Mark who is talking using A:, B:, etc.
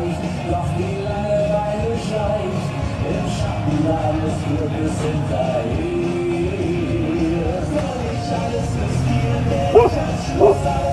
A: erreicht, doch die Langeweile schleicht im Schatten deines Glückes hinterher. Soll ich alles riskieren, der Schluss